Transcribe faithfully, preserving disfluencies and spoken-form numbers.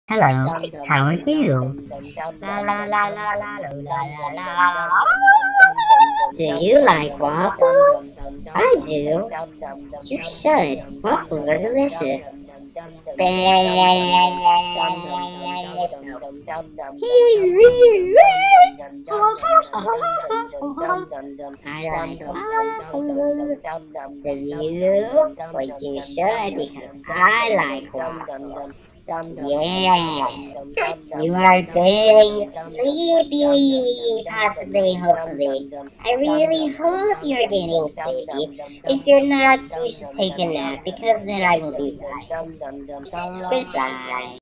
Hello, how are you? La la la la la la la la la. Do you like waffles? I do. You should. Waffles are delicious. I like waffles. Do you? Well, you should because I like waffles. Yeah. You are getting sleepy, possibly, hopefully. I really hope you're getting sleepy. If you're not, you should take a nap because then I will be right. Goodbye.